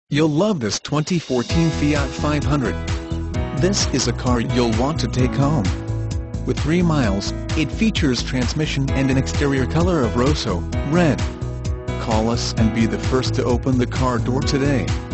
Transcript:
You'll love this 2014 Fiat 500. This is a car you'll want to take home. With 3 miles, it features transmission and an exterior color of Rosso, red. Call us and be the first to open the car door today.